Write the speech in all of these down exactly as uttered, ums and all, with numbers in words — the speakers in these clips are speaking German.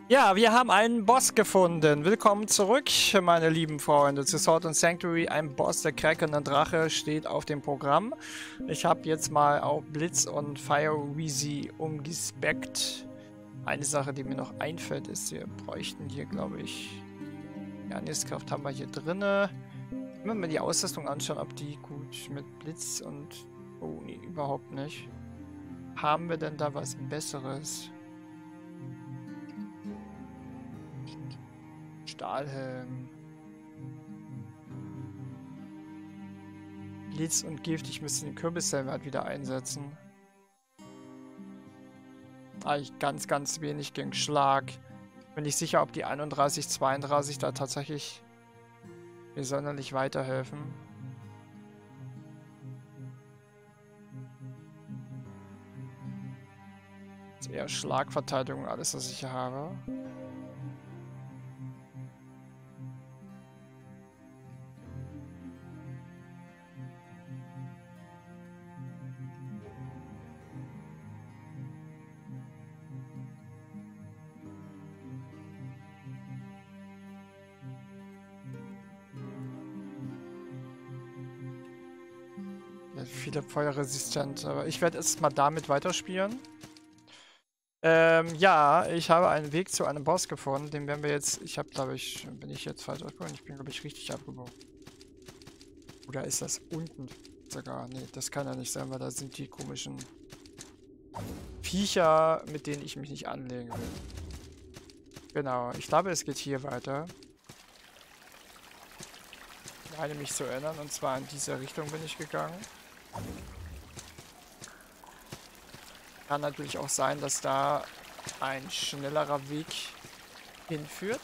Ja, wir haben einen Boss gefunden. Willkommen zurück, meine lieben Freunde, zu Sword and Sanctuary. Ein Boss, der kräkende Drache, steht auf dem Programm. Ich habe jetzt mal auf Blitz und Fire Wheezy umgespeckt. Eine Sache, die mir noch einfällt, ist, wir bräuchten hier, glaube ich, ja, Nistkraft haben wir hier drinne. Wenn wir mal die Ausrüstung anschauen, ob die gut mit Blitz und... Oh, nee, überhaupt nicht. Haben wir denn da was Besseres? Stahlhelm. Blitz und Gift. Ich müsste den Kürbishelm halt wieder einsetzen. Eigentlich ganz, ganz wenig gegen Schlag. Bin nicht sicher, ob die einunddreißig, zweiunddreißig da tatsächlich mir sonderlich weiterhelfen. Das ist eher Schlagverteidigung, alles, was ich hier habe. Viele feuerresistent, aber ich werde erst mal damit weiterspielen. Ähm, ja, ich habe einen Weg zu einem Boss gefunden, den werden wir jetzt, ich habe glaube ich, bin ich jetzt falsch abgebogen? Ich bin glaube ich richtig abgebogen. Oder ist das unten sogar? Nee, das kann ja nicht sein, weil da sind die komischen Viecher, mit denen ich mich nicht anlegen will. Genau, ich glaube es geht hier weiter. Ich meine mich zu erinnern, und zwar in diese Richtung bin ich gegangen. Kann natürlich auch sein, dass da ein schnellerer Weg hinführt.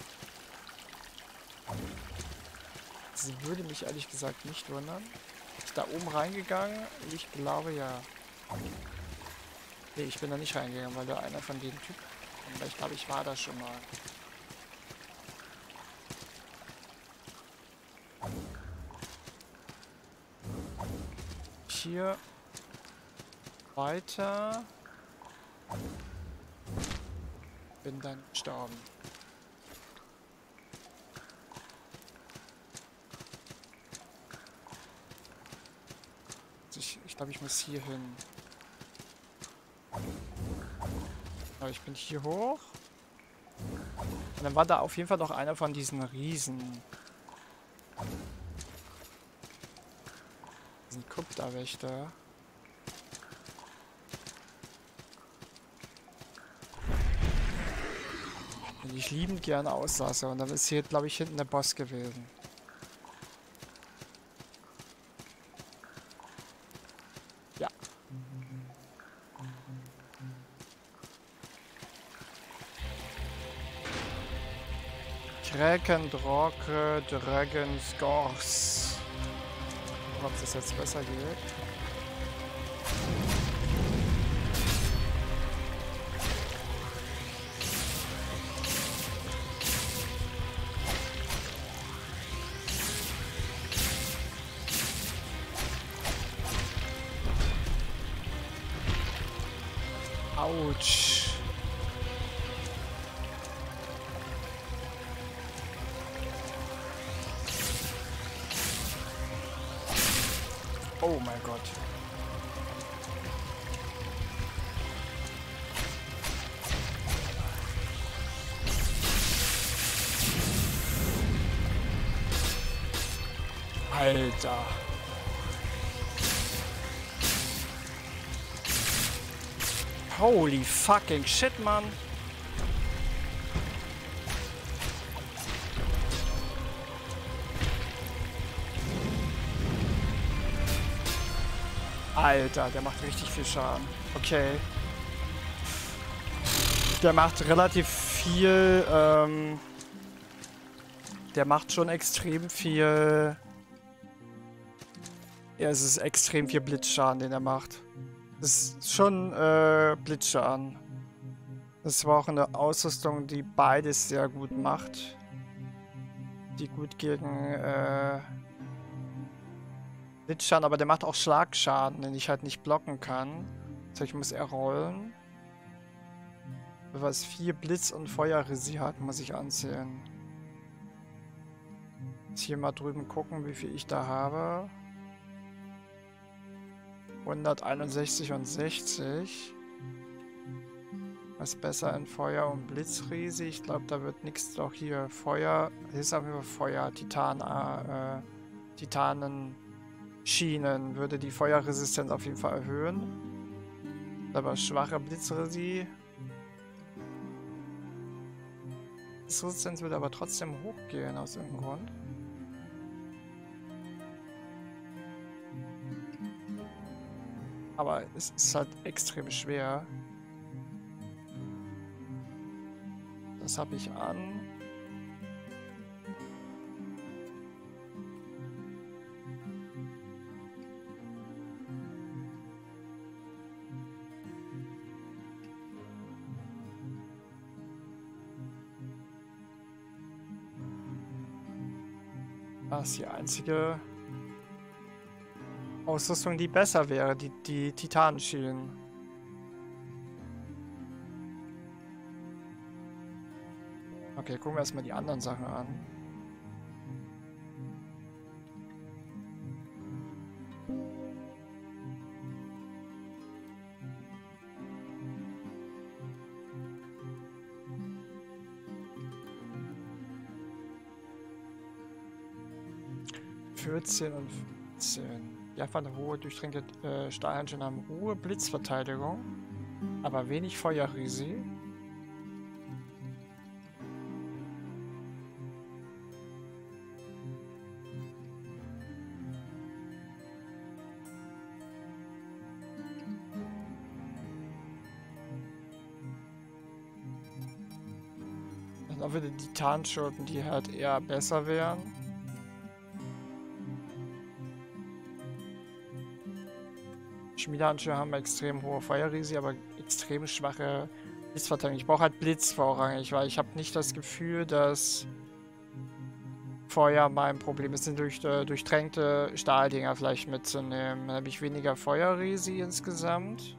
Das würde mich ehrlich gesagt nicht wundern. Ist da oben reingegangen? Ich glaube ja. Nee, ich bin da nicht reingegangen, weil da einer von den Typen... Aber ich glaube, ich war da schon mal. Hier weiter. Bin dann gestorben. Also ich ich glaube, ich muss hier hin. Aber ich bin hier hoch. Und dann war da auf jeden Fall noch einer von diesen Riesen. Diesen Kryptawächter. Den ich liebend gerne auslasse. Und dann ist hier, glaube ich, hinten der Boss gewesen. Ja. Kräkendrocke, Dragon's Gors. Ob das jetzt besser geht. Autsch. Oh mein Gott. Alter. Holy fucking shit, Mann. Alter, der macht richtig viel Schaden. Okay. Der macht relativ viel, ähm... Der macht schon extrem viel... Ja, es ist extrem viel Blitzschaden, den er macht. Das ist schon, äh, Blitzschaden. Das war auch eine Ausrüstung, die beides sehr gut macht. Die gut gegen, äh... Blitzschaden, aber der macht auch Schlagschaden, den ich halt nicht blocken kann. So, ich muss eher rollen. Was vier Blitz- und Feuerresi hat, muss ich anzählen. Jetzt hier mal drüben gucken, wie viel ich da habe. hunderteinundsechzig und sechzig. Was besser in Feuer und Blitzresi. Ich glaube, da wird nichts. Doch hier Feuer. Hier ist auf jeden Fall Feuer. Titan, äh, Titanenschienen würde die Feuerresistenz auf jeden Fall erhöhen. Aber schwache Blitzresi. Blitzresistenz würde aber trotzdem hochgehen aus irgendeinem Grund. Aber es ist halt extrem schwer. Das habe ich an. Das ist die einzige Ausrüstung, die besser wäre, die, die Titanenschienen. Okay, gucken wir erstmal die anderen Sachen an. vierzehn und fünfzehn. Die einfach eine hohe, durchdringende äh, Stahlhandschuhe haben hohe Blitzverteidigung, aber wenig Feuerresi. Dann auch wieder die Tarnschurken, die halt eher besser wären. Schmiedehandschuhe haben extrem hohe Feuerresi, aber extrem schwache Blitzverteidigung. Ich brauche halt Blitz vorrangig, weil ich habe nicht das Gefühl, dass Feuer mein Problem ist, sind durch äh, durchtränkte Stahldinger vielleicht mitzunehmen. Dann habe ich weniger Feuerresi insgesamt.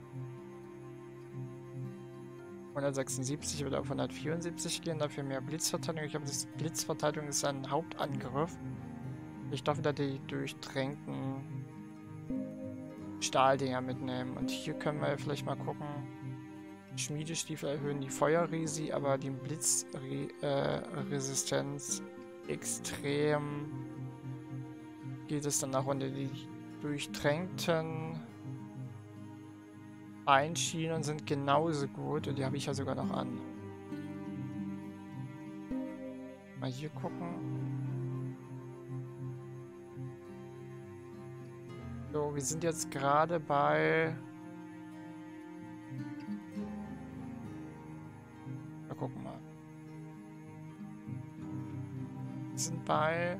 hundertsechsundsiebzig würde auf hundertvierundsiebzig gehen, dafür mehr Blitzverteidigung. Ich glaube, das Blitzverteidigung ist ein Hauptangriff. Ich darf wieder die durchtränkten Stahldinger mitnehmen. Und hier können wir vielleicht mal gucken. Schmiedestiefel erhöhen die Feuerresi, aber die Blitzresistenz äh, extrem geht es dann auch unter die durchtränkten Einschienen sind genauso gut und die habe ich ja sogar noch an. Mal hier gucken. So, wir sind jetzt gerade bei... Wir gucken mal. Wir sind bei...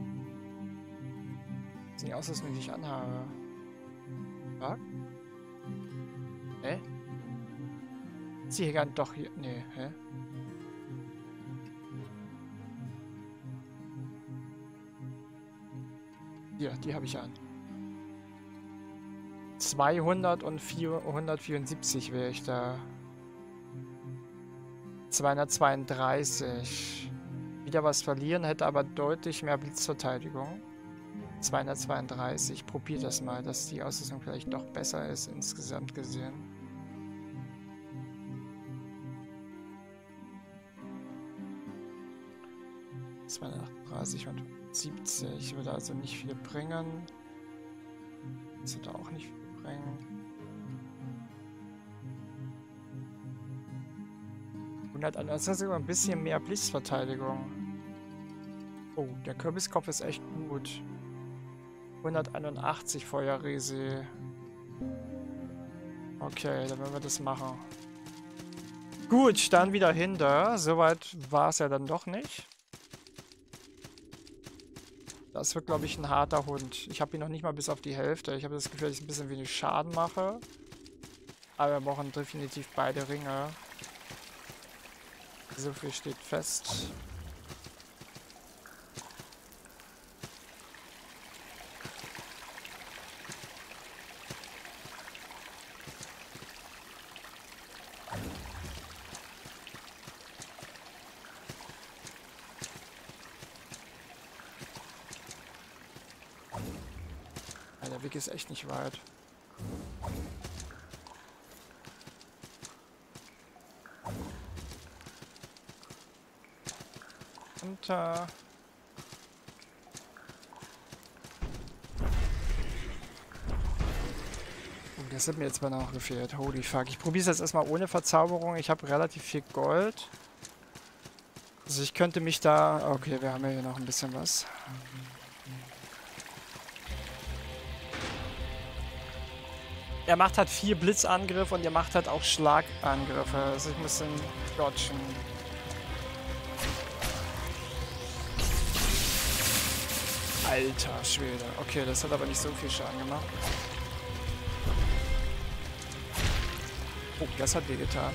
Das sind die Ausrüstung, die ich anhabe. Ja? Hä? Ist hier gar nicht doch hier... Nee, hä? Hier, die habe ich an. zweihundert und hundertvierundsiebzig wäre ich da. zweihundertzweiunddreißig. Wieder was verlieren, hätte aber deutlich mehr Blitzverteidigung. zweihundertzweiunddreißig. Ich probiere das mal, dass die Ausrüstung vielleicht doch besser ist, insgesamt gesehen. zweihundertachtunddreißig und siebzig. Würde also nicht viel bringen. Das würde auch nicht viel bringen. hunderteins. Das ist sogar ein bisschen mehr Blitzverteidigung. Oh, der Kürbiskopf ist echt gut. hunderteinundachtzig Feuerresi. Okay, dann werden wir das machen. Gut, dann wieder hinter. Soweit war es ja dann doch nicht. Das wird, glaube ich, ein harter Hund. Ich habe ihn noch nicht mal bis auf die Hälfte. Ich habe das Gefühl, dass ich ein bisschen wenig Schaden mache. Aber wir brauchen definitiv beide Ringe. So viel steht fest. Weg ist echt nicht weit. Und äh... das hat mir jetzt mal noch gefehlt. Holy fuck. Ich probiere es jetzt erstmal ohne Verzauberung. Ich habe relativ viel Gold. Also ich könnte mich da... Okay, wir haben ja hier noch ein bisschen was. Er macht halt vier Blitzangriffe und er macht halt auch Schlagangriffe. Also ich muss ihn dodgen. Alter Schwede. Okay, das hat aber nicht so viel Schaden gemacht. Oh, das hat wehgetan.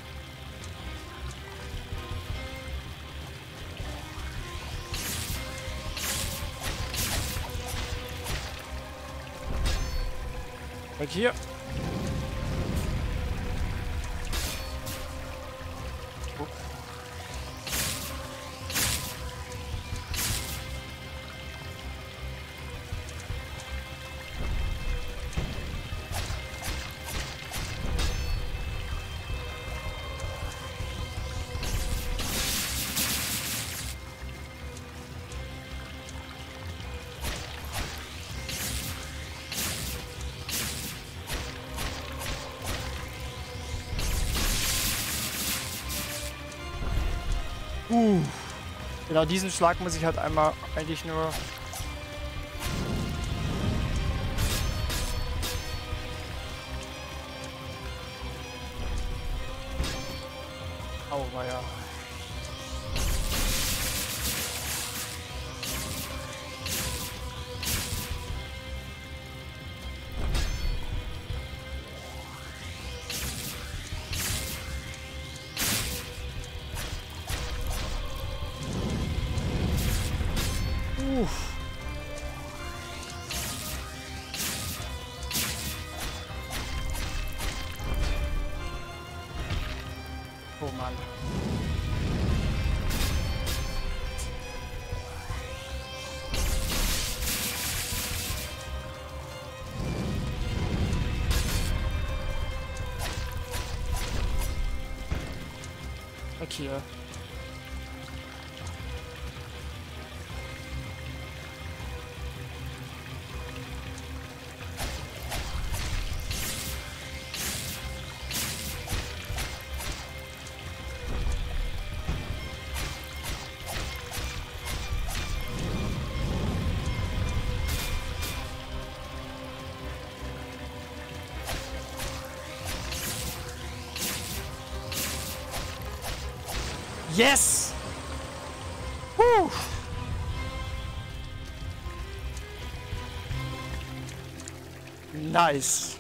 Weg hier. Oh. Uh. Genau diesen Schlag muss ich halt einmal eigentlich nur... Auweia. Uff. Oh Mann. Weg hier. Yes! Woo! Nice.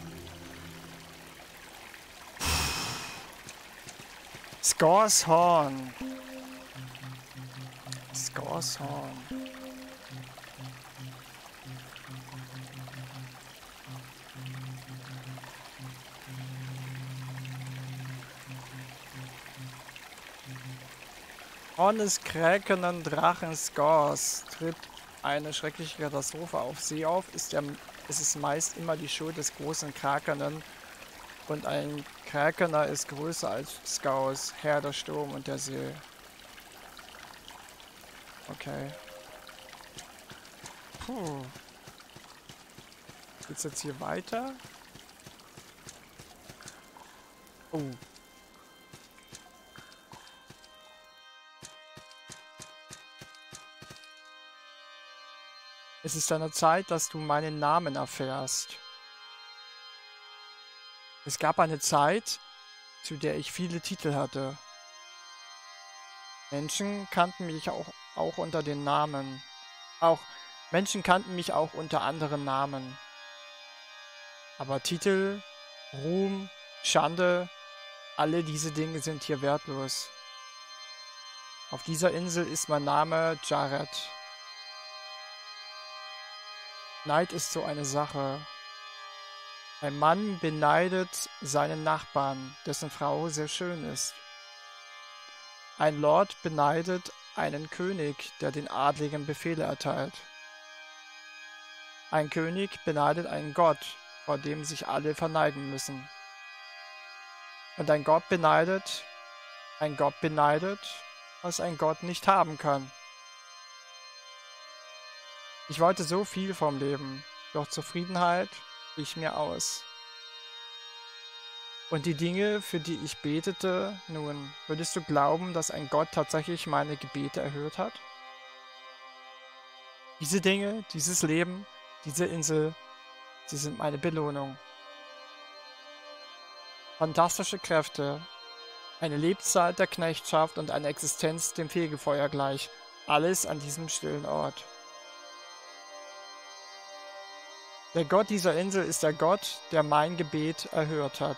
Scoreshorn. Scoreshorn. Horn des kräkenden Drachen Scores tritt eine schreckliche Katastrophe auf See auf, ist, der, ist es meist immer die Schuld des großen Krakenen und ein Krakener ist größer als Skaus, Herr der Sturm und der See. Okay. Puh. Geht's jetzt hier weiter? Oh. Es ist an der Zeit, dass du meinen Namen erfährst. Es gab eine Zeit, zu der ich viele Titel hatte. Menschen kannten mich auch, auch unter den Namen. Auch Menschen kannten mich auch unter anderen Namen. Aber Titel, Ruhm, Schande, alle diese Dinge sind hier wertlos. Auf dieser Insel ist mein Name Jared. Neid ist so eine Sache. Ein Mann beneidet seinen Nachbarn, dessen Frau sehr schön ist. Ein Lord beneidet einen König, der den Adligen Befehle erteilt. Ein König beneidet einen Gott, vor dem sich alle verneigen müssen. Und ein Gott beneidet, ein Gott beneidet, was ein Gott nicht haben kann. Ich wollte so viel vom Leben, doch Zufriedenheit wich mir aus. Und die Dinge, für die ich betete, nun, würdest du glauben, dass ein Gott tatsächlich meine Gebete erhört hat? Diese Dinge, dieses Leben, diese Insel, sie sind meine Belohnung. Fantastische Kräfte, eine Lebzeit der Knechtschaft und eine Existenz dem Fegefeuer gleich, alles an diesem stillen Ort. Der Gott dieser Insel ist der Gott, der mein Gebet erhört hat.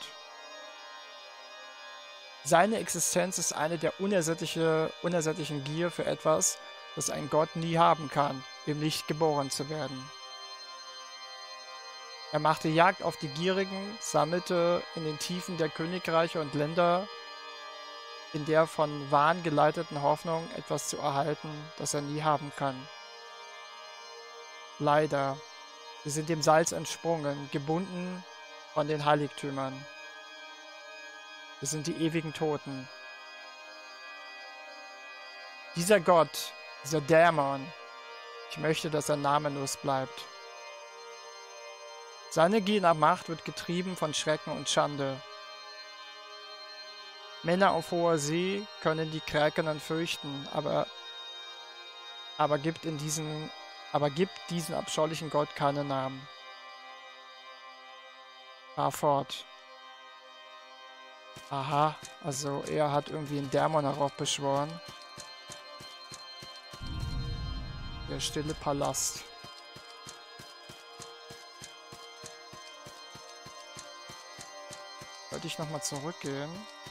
Seine Existenz ist eine der unersättliche, unersättlichen Gier für etwas, das ein Gott nie haben kann, im Licht geboren zu werden. Er machte Jagd auf die Gierigen, sammelte in den Tiefen der Königreiche und Länder in der von Wahn geleiteten Hoffnung, etwas zu erhalten, das er nie haben kann. Leider, wir sind dem Salz entsprungen, gebunden von den Heiligtümern. Wir sind die ewigen Toten. Dieser Gott, dieser Dämon, ich möchte, dass er namenlos bleibt. Seine Gier nach Macht wird getrieben von Schrecken und Schande. Männer auf hoher See können die Kräkenen fürchten, aber, aber, gibt in diesen, aber gibt diesen abscheulichen Gott keinen Namen. Fahr fort. Aha, also er hat irgendwie einen Dämon heraufbeschworen. Der stille Palast. Sollte ich nochmal zurückgehen?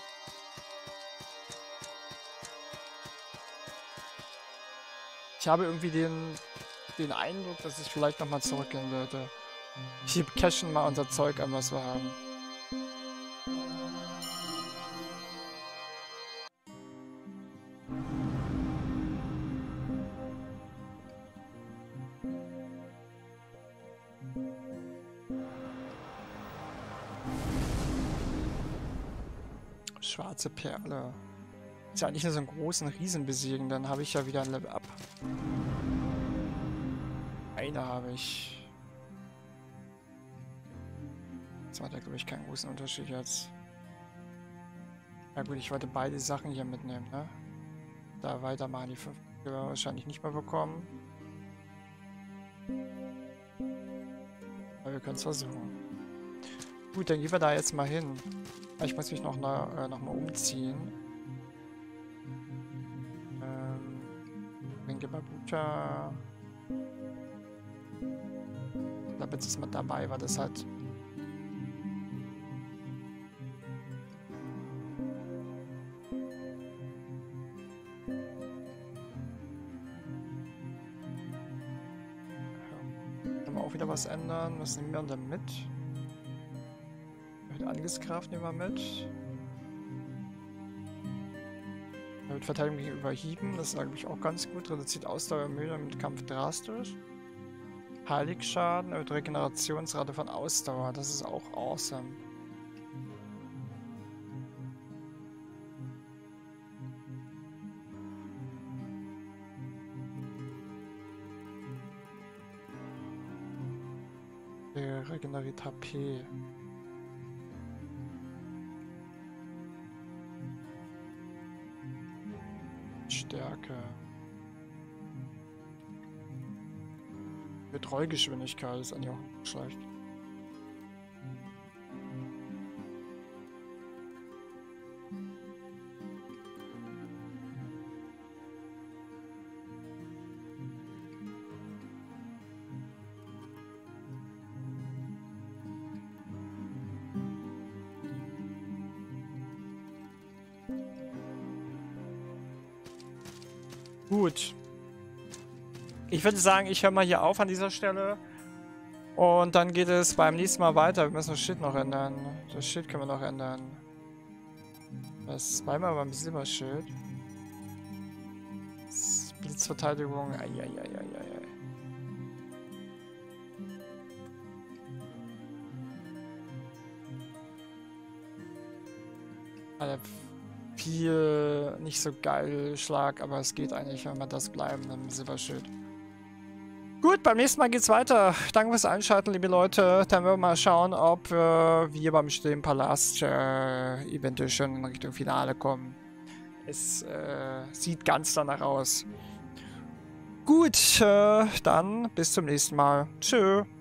Ich habe irgendwie den, den Eindruck, dass ich vielleicht nochmal zurückgehen würde. Wir cashen mal unser Zeug an, was wir haben. Schwarze Perle. Ist ja eigentlich nur so einen großen Riesen besiegen, dann habe ich ja wieder ein Level Up. Eine habe ich. Das macht ja, glaube ich, keinen großen Unterschied jetzt. Ja gut, ich wollte beide Sachen hier mitnehmen, ne? Da weitermachen, die fünf die wir wahrscheinlich nicht mehr bekommen. Aber wir können es versuchen. Gut, dann gehen wir da jetzt mal hin. Ich muss mich noch, äh, noch mal umziehen. Ähm, Ringebabucha. Ich glaube, jetzt ist man dabei, weil das halt... Können wir auch wieder was ändern? Was nehmen wir denn mit? Angriffskraft nehmen wir mit. Mit Verteidigung gegenüber Hieben, das ist eigentlich auch ganz gut. Reduziert Ausdauer Mühe mit Kampf drastisch. Heiligschaden, erhöht Regenerationsrate von Ausdauer, das ist auch awesome. Der regeneriert H P. Stärke. Betreugeschwindigkeit ist eigentlich auch nicht schlecht. Gut. Ich würde sagen, ich höre mal hier auf an dieser Stelle. Und dann geht es beim nächsten Mal weiter. Wir müssen das Schild noch ändern. Das Schild können wir noch ändern. Das ist zweimal beim Silberschild. Blitzverteidigung. Eieieiei. Äh, viel nicht so geil Schlag, aber es geht eigentlich, wenn wir das bleiben, im Silberschild. Gut, beim nächsten Mal geht's weiter. Danke fürs Einschalten, liebe Leute. Dann werden wir mal schauen, ob äh, wir beim Stillen Palast äh, eventuell schon in Richtung Finale kommen. Es äh, sieht ganz danach aus. Gut, äh, dann bis zum nächsten Mal. Tschö.